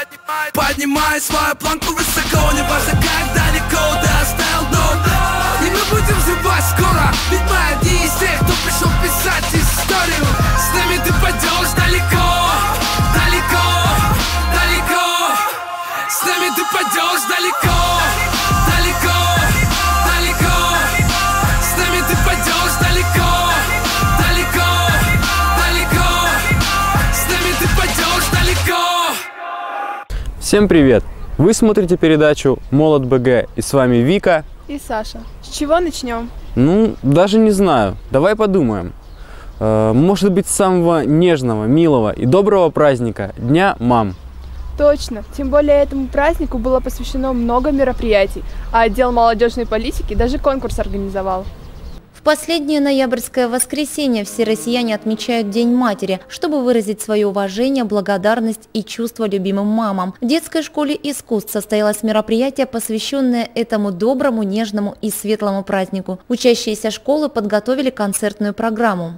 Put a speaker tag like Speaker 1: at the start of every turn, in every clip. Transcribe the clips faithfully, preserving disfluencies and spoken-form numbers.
Speaker 1: поднимай, поднимай свою планку высоко. Не важно, как далеко ты оставил дом. И мы будем взрывать скоро, ведь мы одни из тех, кто пришел писать историю. С нами ты пойдешь далеко, далеко, далеко. С нами ты пойдешь далеко, далеко, далеко. С нами ты пойдешь далеко, далеко, далеко. С нами ты пойдешь далеко.
Speaker 2: Всем привет! Вы смотрите передачу Молод БГ, и с вами Вика
Speaker 3: и Саша. С чего начнем?
Speaker 2: Ну, даже не знаю. Давай подумаем. Э, может быть, с самого нежного, милого и доброго праздника – Дня мам.
Speaker 3: Точно. Тем более этому празднику было посвящено много мероприятий, а отдел молодежной политики даже конкурс организовал.
Speaker 4: В последнее ноябрьское воскресенье все россияне отмечают День матери, чтобы выразить свое уважение, благодарность и чувство любимым мамам. В детской школе искусств состоялось мероприятие, посвященное этому доброму, нежному и светлому празднику. Учащиеся школы подготовили концертную программу.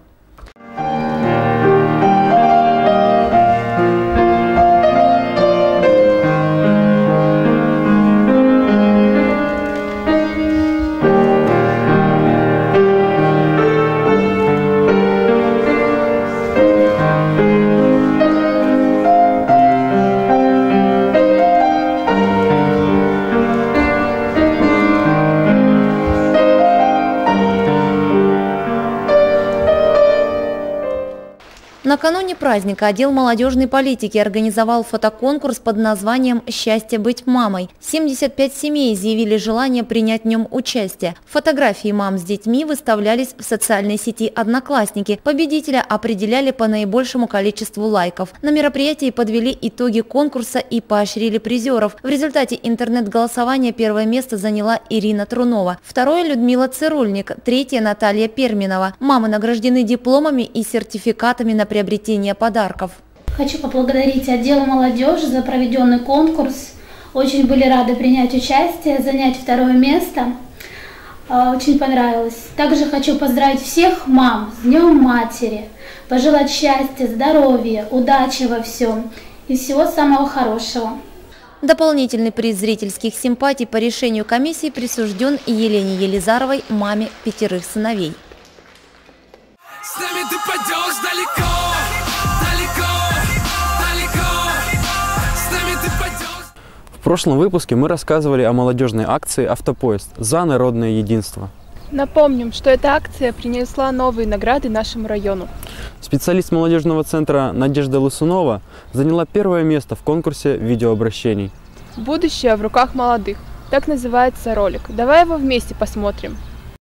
Speaker 4: Накануне праздника отдел молодежной политики организовал фотоконкурс под названием «Счастье быть мамой». семьдесят пять семей изъявили желание принять в нем участие. Фотографии мам с детьми выставлялись в социальной сети «Одноклассники». Победителя определяли по наибольшему количеству лайков. На мероприятии подвели итоги конкурса и поощрили призеров. В результате интернет-голосования первое место заняла Ирина Трунова, второе – Людмила Цирульник, третье – Наталья Перминова. Мамы награждены дипломами и сертификатами на приобретение подарков.
Speaker 5: Хочу поблагодарить отдел молодежи за проведенный конкурс. Очень были рады принять участие, занять второе место. Очень понравилось. Также хочу поздравить всех мам с Днем Матери, пожелать счастья, здоровья, удачи во всем и всего самого хорошего.
Speaker 4: Дополнительный приз зрительских симпатий по решению комиссии присужден Елене Елизаровой, маме пятерых сыновей.
Speaker 1: С нами ты пойдешь далеко, далеко, далеко. С нами ты пойдешь.
Speaker 2: В прошлом выпуске мы рассказывали о молодежной акции «Автопоезд» за народное единство.
Speaker 3: Напомним, что эта акция принесла новые награды нашему району.
Speaker 2: Специалист молодежного центра Надежда Лысунова заняла первое место в конкурсе видеообращений.
Speaker 3: «Будущее в руках молодых». Так называется ролик. Давай его вместе посмотрим.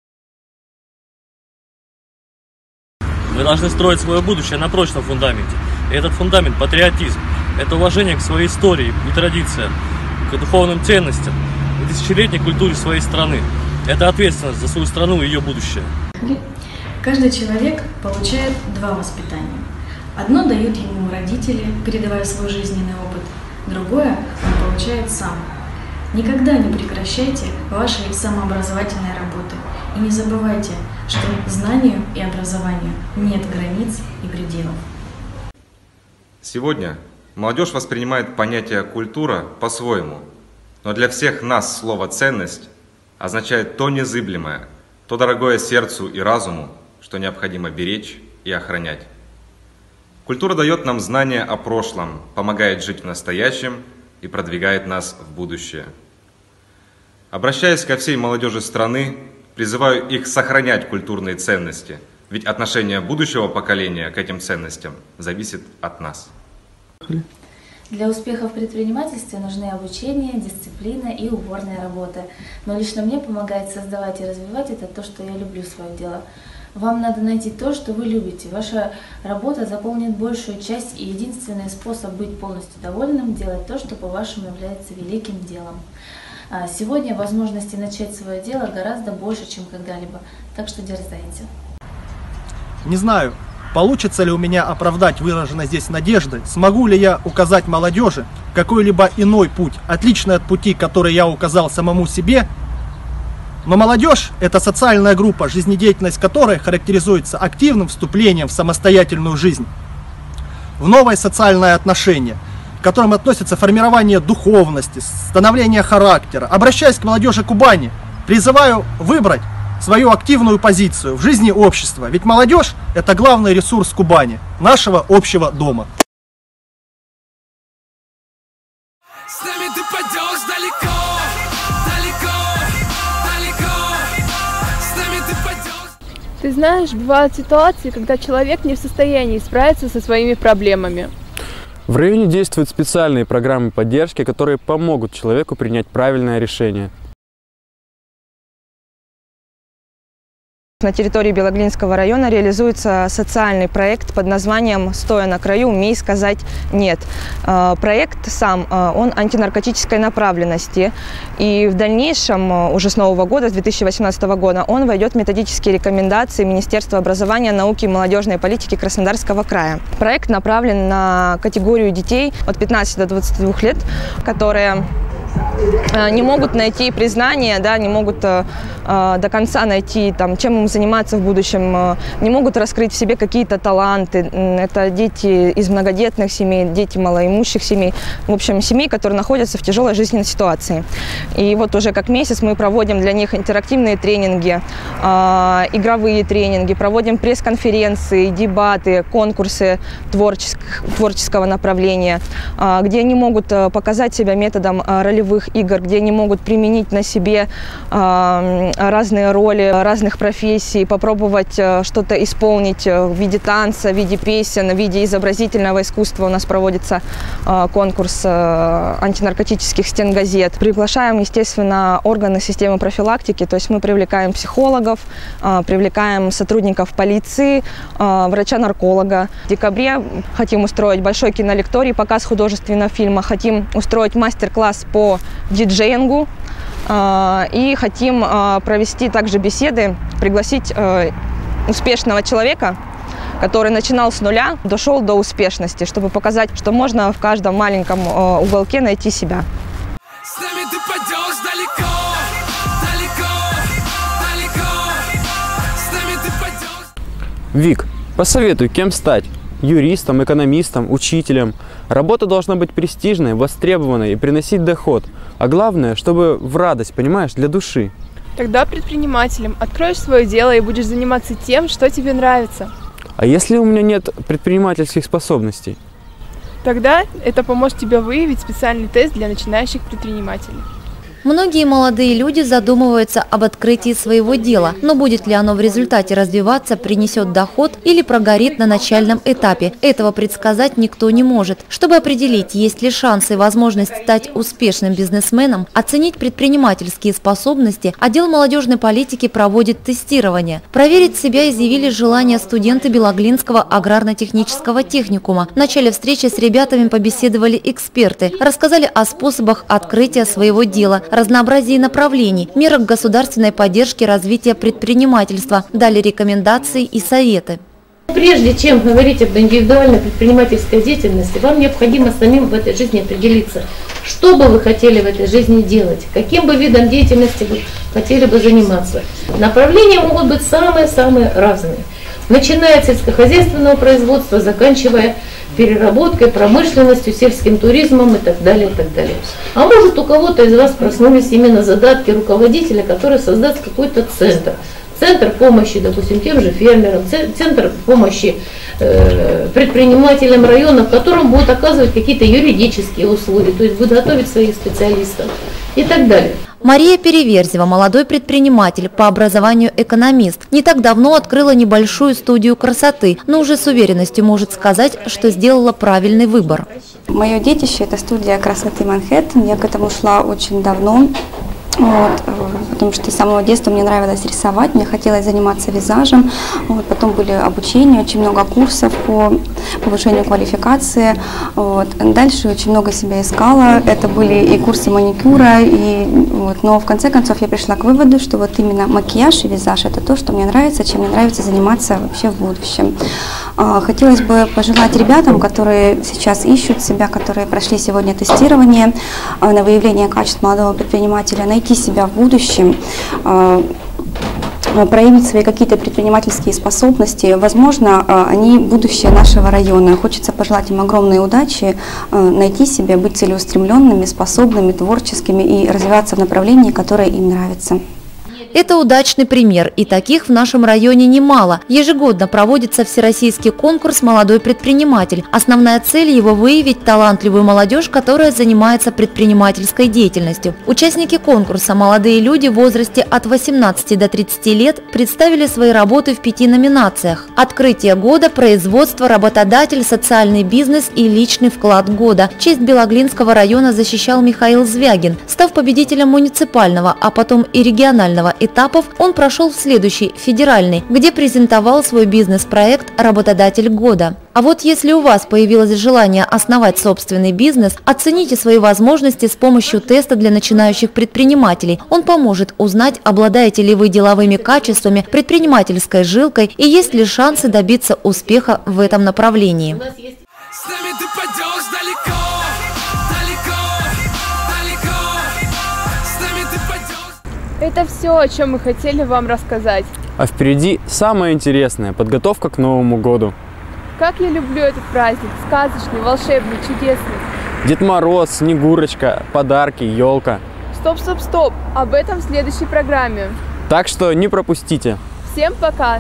Speaker 6: Мы должны строить свое будущее на прочном фундаменте. И этот фундамент – патриотизм. Это уважение к своей истории и традициям, к духовным ценностям и тысячелетней культуре своей страны. Это ответственность за свою страну и ее будущее.
Speaker 7: Каждый человек получает два воспитания. Одно дают ему родители, передавая свой жизненный опыт. Другое он получает сам. Никогда не прекращайте вашей самообразовательной работы. И не забывайте, что знанию и образованию нет границ и пределов.
Speaker 8: Сегодня молодежь воспринимает понятие «культура» по-своему, но для всех нас слово «ценность» означает то незыблемое, то дорогое сердцу и разуму, что необходимо беречь и охранять. Культура дает нам знания о прошлом, помогает жить в настоящем и продвигает нас в будущее. Обращаясь ко всей молодежи страны, призываю их сохранять культурные ценности, ведь отношение будущего поколения к этим ценностям зависит от нас.
Speaker 9: Для успеха в предпринимательстве нужны обучение, дисциплина и упорная работа. Но лично мне помогает создавать и развивать это то, что я люблю свое дело. Вам надо найти то, что вы любите. Ваша работа заполнит большую часть, и единственный способ быть полностью довольным – делать то, что по-вашему является великим делом. Сегодня возможностей начать свое дело гораздо больше, чем когда-либо, так что дерзайте.
Speaker 10: Не знаю, получится ли у меня оправдать выраженной здесь надежды, смогу ли я указать молодежи какой-либо иной путь, отличный от пути, который я указал самому себе. Но молодежь – это социальная группа, жизнедеятельность которой характеризуется активным вступлением в самостоятельную жизнь, в новые социальные отношения. к которым относится формирование духовности, становление характера. Обращаясь к молодежи Кубани, призываю выбрать свою активную позицию в жизни общества. Ведь молодежь – это главный ресурс Кубани, нашего общего дома.
Speaker 1: С нами ты пойдешь далеко, далеко, далеко. С нами ты пойдешь.
Speaker 3: Ты знаешь, бывают ситуации, когда человек не в состоянии справиться со своими проблемами.
Speaker 2: В районе действуют специальные программы поддержки, которые помогут человеку принять правильное решение.
Speaker 11: На территории Белоглинского района реализуется социальный проект под названием «Стоя на краю, умей сказать нет». Проект сам, он антинаркотической направленности. И в дальнейшем, уже с нового года, с две тысячи восемнадцатого года, он войдет в методические рекомендации Министерства образования, науки и молодежной политики Краснодарского края. Проект направлен на категорию детей от пятнадцати до двадцати двух лет, которые не могут найти признание, да, не могут э, до конца найти, там, чем им заниматься в будущем, э, не могут раскрыть в себе какие-то таланты. Это дети из многодетных семей, дети малоимущих семей, в общем, семей, которые находятся в тяжелой жизненной ситуации. И вот уже как месяц мы проводим для них интерактивные тренинги, э, игровые тренинги, проводим пресс-конференции, дебаты, конкурсы творческих, творческого направления, э, где они могут показать себя методом э, ролевых игр, где они могут применить на себе э, разные роли, разных профессий, попробовать э, что-то исполнить в виде танца, в виде песен, в виде изобразительного искусства. У нас проводится э, конкурс э, антинаркотических стенгазет. Приглашаем, естественно, органы системы профилактики, то есть мы привлекаем психологов, э, привлекаем сотрудников полиции, э, врача-нарколога. В декабре хотим устроить большой кинолекторий, показ художественного фильма, хотим устроить мастер-класс по диджеингу э, и хотим э, провести также беседы, пригласить э, успешного человека, который начинал с нуля, дошел до успешности, чтобы показать, что можно в каждом маленьком э, уголке найти себя.
Speaker 1: С нами ты пойдешь далеко, далеко, далеко. С нами ты пойдешь.
Speaker 2: Вик, посоветуй, кем стать? Юристом, экономистом, учителем. Работа должна быть престижной, востребованной и приносить доход. А главное, чтобы в радость, понимаешь, для души.
Speaker 3: Тогда предпринимателем. Откроешь свое дело и будешь заниматься тем, что тебе нравится.
Speaker 2: А если у меня нет предпринимательских способностей?
Speaker 3: Тогда это поможет тебе выявить специальный тест для начинающих предпринимателей.
Speaker 4: Многие молодые люди задумываются об открытии своего дела, но будет ли оно в результате развиваться, принесет доход или прогорит на начальном этапе. Этого предсказать никто не может. Чтобы определить, есть ли шансы и возможность стать успешным бизнесменом, оценить предпринимательские способности, отдел молодежной политики проводит тестирование. Проверить себя изъявили желание студенты Белоглинского аграрно-технического техникума. В начале встречи с ребятами побеседовали эксперты, рассказали о способах открытия своего дела, разнообразии направлений, мерах государственной поддержки развития предпринимательства, дали рекомендации и советы.
Speaker 12: Прежде чем говорить об индивидуальной предпринимательской деятельности, вам необходимо самим в этой жизни определиться, что бы вы хотели в этой жизни делать, каким бы видом деятельности вы хотели бы заниматься. Направления могут быть самые-самые разные, начиная от сельскохозяйственного производства, заканчивая переработкой, промышленностью, сельским туризмом и так далее, и так далее. А может, у кого-то из вас проснулись именно задатки руководителя, который создаст какой-то центр. Центр помощи, допустим, тем же фермерам, центр помощи э, предпринимателям района, в котором будут оказывать какие-то юридические услуги, то есть будут готовить своих специалистов и так далее.
Speaker 4: Мария Переверзева, молодой предприниматель, по образованию экономист. Не так давно открыла небольшую студию красоты, но уже с уверенностью может сказать, что сделала правильный выбор.
Speaker 13: Мое детище – это студия красоты Манхэттен. Я к этому шла очень давно. Вот, потому что с самого детства мне нравилось рисовать, мне хотелось заниматься визажем. Вот, потом были обучения, очень много курсов по повышению квалификации. Вот. Дальше очень много себя искала. Это были и курсы маникюра, и, вот, но в конце концов я пришла к выводу, что вот именно макияж и визаж – это то, что мне нравится, чем мне нравится заниматься вообще в будущем. Хотелось бы пожелать ребятам, которые сейчас ищут себя, которые прошли сегодня тестирование на выявление качеств молодого предпринимателя, найти себя в будущем, проявить свои какие-то предпринимательские способности. Возможно, они будущее нашего района. Хочется пожелать им огромной удачи, найти себя, быть целеустремленными, способными, творческими и развиваться в направлении, которое им нравится.
Speaker 4: Это удачный пример, и таких в нашем районе немало. Ежегодно проводится всероссийский конкурс «Молодой предприниматель». Основная цель его – выявить талантливую молодежь, которая занимается предпринимательской деятельностью. Участники конкурса, молодые люди в возрасте от восемнадцати до тридцати лет, представили свои работы в пяти номинациях. Открытие года, производство, работодатель, социальный бизнес и личный вклад года. Честь Белоглинского района защищал Михаил Звягин. Став победителем муниципального, а потом и регионального этапов, он прошел в следующий, федеральный, где презентовал свой бизнес-проект «Работодатель года». А вот если у вас появилось желание основать собственный бизнес, оцените свои возможности с помощью теста для начинающих предпринимателей. Он поможет узнать, обладаете ли вы деловыми качествами, предпринимательской жилкой и есть ли шансы добиться успеха в этом направлении.
Speaker 1: С нами ты пойдешь далеко, далеко, далеко. С нами ты пойдешь.
Speaker 3: Это все, о чем мы хотели вам рассказать.
Speaker 2: А впереди самое интересное – подготовка к Новому году.
Speaker 3: Как я люблю этот праздник, сказочный, волшебный, чудесный.
Speaker 2: Дед Мороз, Снегурочка, подарки, елка.
Speaker 3: Стоп, стоп, стоп, об этом в следующей программе.
Speaker 2: Так что не пропустите.
Speaker 3: Всем пока!